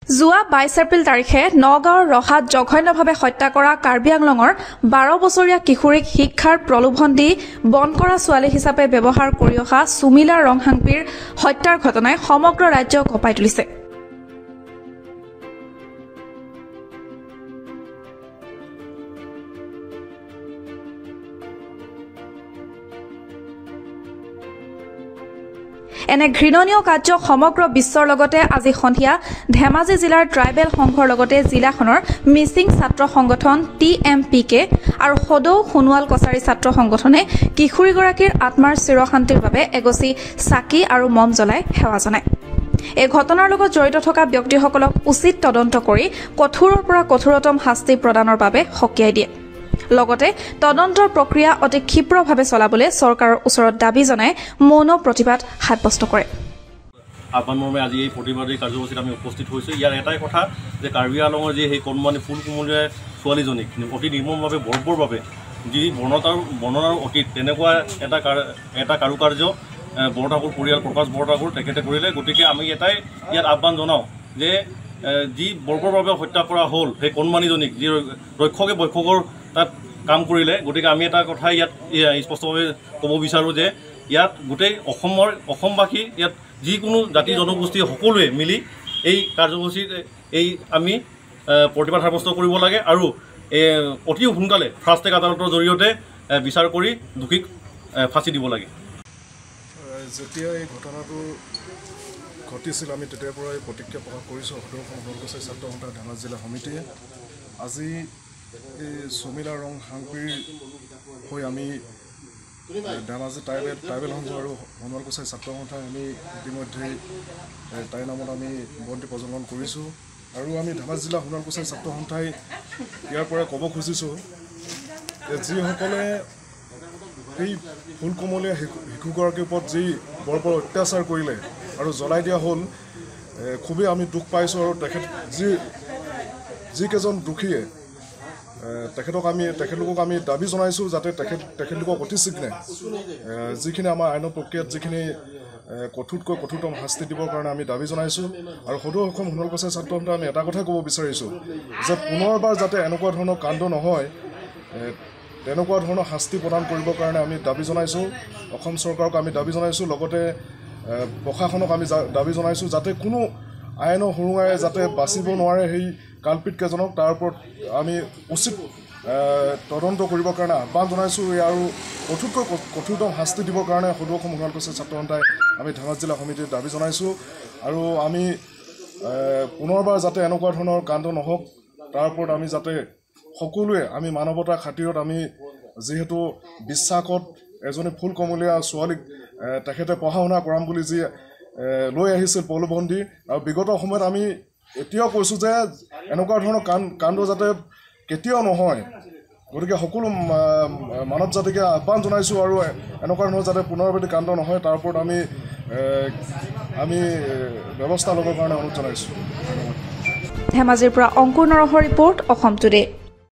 যোৱা 22 এপ্ৰিল তাৰিখে নগাঁৱৰ ৰহাত জঘন্যভাৱে হত্যা কৰা কাৰ্বি আংলঙৰ 12 বছৰীয়া কিশোৰীক শিক্ষাৰ প্ৰলোভন দি বন কৰা ছোৱালী হিচাপে ব্যৱহাৰ কৰি অহা সুমিলা ৰংহাংপিৰ হত্যাৰ ঘটনাই সমগ্ৰ ৰাজ্যক কঁপাই তুলিছে। এনে ঘৃণনীয় কাৰ্য সমগ্ৰ বিশ্বৰ লগতে আজি সন্ধিয়া ধেমাজি জিলাৰ ট্ৰাইবেল সংঘৰ লগতে জিলাখনৰ মিচিং ছাত্ৰ সংগঠন TMPK আৰু সদৌ সোণোৱাল কছাৰী ছাত্ৰ সংগঠনে কিশোৰীগৰাকীৰ আত্মাৰ চিৰশান্তিৰ বাবে এগছি চাকি আৰু মম জ্বলাই সেৱা জনায়। এই ঘটনাৰ লগত জড়িত থকা ব্যক্তিসকলক উচিত তদন্ত কৰি কঠোৰৰ পৰা কঠোৰতম শাস্তি প্ৰদানৰ বাবে সকীয়াই দিয়ে। লগতে তদন্তৰ প্ৰক্ৰিয়া অতি ক্ষীপ্ৰভাৱে চলাবলৈ চৰকাৰৰ ওচৰত দাবী জনাই মৌন প্ৰতিবাদ সাব্যস্ত কৰে। আহ্বান মৰ্মে আজি এই প্ৰতিবাদী কাৰ্যসূচীত আমি উপস্থিত হৈছোঁ। ইয়াৰ এটাই কথা যে কাৰ্বি আংলঙৰ যি সেই কণমানি ফুল কোমলীয়া ছোৱালীজনীক অতি নিৰ্মমভাৱে বৰ্বৰভাৱে যি বৰ্ণনাৰ অতীত তেনেকুৱা এটা কাৰুকাৰ্য বৰঠাকুৰ পৰিয়াল প্ৰকাশ বৰঠাকুৰ তেখেতে কৰিলে। গতিকে আমি এটাই ইয়াত আহ্বান জনাওঁ যে যি বৰ্বৰভাৱে হত্যা কৰা হ'ল সেই কণমানিজনীক যি ৰক্ষকে বক্ষকৰ তাত কাম কৰিলে। গতিকে আমি এটা কথা ইয়াত স্পষ্টভাৱে ক'ব বিচাৰোঁ যে ইয়াত গোটেই অসমবাসী ইয়াত যিকোনো জাতি জনগোষ্ঠী সকলোৱে মিলি এই কাৰ্যসূচীত আমি প্ৰতিবাদ সাব্যস্ত কৰিব লাগে আৰু অতি সোনকালে ফাষ্ট ট্ৰেক আদালতৰ জৰিয়তে বিচাৰ কৰি দোষীক ফাঁচি দিব লাগে। যেতিয়া এই ঘটনাটো ঘটিছিল আমি তেতিয়াৰ পৰাই প্ৰতিক্ৰিয়া প্ৰকাশ কৰিছোঁ সদৌ সোণোৱাল কছাৰী ছাত্ৰ সন্থা ধেমাজি জিলা সমিতিয়ে। আজি এই সুমিলা ৰংহাংপিৰ হৈ আমি ধেমাজি ট্ৰাইবেল সংঘ আৰু সোণোৱাল কছাৰী ছাত্ৰ সন্থাই আমি ইতিমধ্যে তাইৰ নামত আমি বন্তি প্ৰজ্বলন কৰিছোঁ আৰু আমি ধেমাজি জিলা সোণোৱাল কছাৰী ছাত্ৰ সন্থাই ইয়াৰ পৰা ক'ব খুজিছোঁ যে যিসকলে এই ফুল কোমলীয়া শিশুগৰাকীৰ ওপৰত যি বৰ্বৰ অত্যাচাৰ কৰিলে আৰু জ্বলাই দিয়া হ'ল খুবেই আমি দুখ পাইছোঁ আৰু যিকেইজন দোষীয়ে তেখেতলোকক আমি দাবী জনাইছোঁ যাতে তেখেতলোকক অতি শীঘ্ৰে যিখিনি আমাৰ আইনৰ প্ৰক্ৰিয়াত যিখিনি কঠোৰতকৈ কঠোৰতম শাস্তি দিবৰ কাৰণে আমি দাবী জনাইছোঁ। আৰু সদৌ অসম সোণোৱাল কছাৰী ছাত্ৰ সন্থাই আমি এটা কথাই ক'ব বিচাৰিছোঁ যে পুনৰবাৰ যাতে এনেকুৱা ধৰণৰ কাণ্ড নহয় তেনেকুৱা ধৰণৰ শাস্তি প্ৰদান কৰিবৰ কাৰণে আমি দাবী জনাইছোঁ। অসম চৰকাৰক আমি দাবী জনাইছোঁ, লগতে প্ৰশাসনক আমি দাবী জনাইছোঁ যাতে কোনো আইনৰ সুৰুঙাৰে যাতে বাচিব নোৱাৰে সেই কালপিতকেইজনক তাৰ ওপৰত আমি উচিত তদন্ত কৰিবৰ কাৰণে আহ্বান জনাইছোঁ আৰু কঠোৰতকৈ কঠোৰতম শাস্তি দিবৰ কাৰণে সদৌ অসম সোণোৱাল কছাৰী ছাত্ৰ সন্থাই আমি ধেমাজি জিলা সমিতিৰ দাবী জনাইছোঁ। আৰু আমি পুনৰবাৰ যাতে এনেকুৱা ধৰণৰ কাণ্ড নহওক তাৰ ওপৰত আমি যাতে সকলোৱে আমি মানৱতাৰ খাতিৰত আমি যিহেতু বিশ্বাসত এজনী ফুল কোমলীয়া ছোৱালীক তেখেতে পঢ়া শুনা কৰাম বুলি যি লৈ আহিছিল প্ৰলোভন দি, আৰু বিগত সময়ত আমি এতিয়াও কৈছোঁ যে এনেকুৱা ধৰণৰ কাণ্ড যাতে কেতিয়াও নহয়। গতিকে সকলো মানৱ জাতিকে আহ্বান জনাইছোঁ আৰু এনেকুৱা ধৰণৰ যাতে পুনৰাবৃত্তি কাণ্ড নহয় তাৰ ওপৰত আমি ব্যৱস্থা ল'বৰ কাৰণে অনুৰোধ জনাইছোঁ। ধেমাজিৰ পৰা অংকুৰ নৰহৰ ৰিপৰ্ট, অসম টুডে।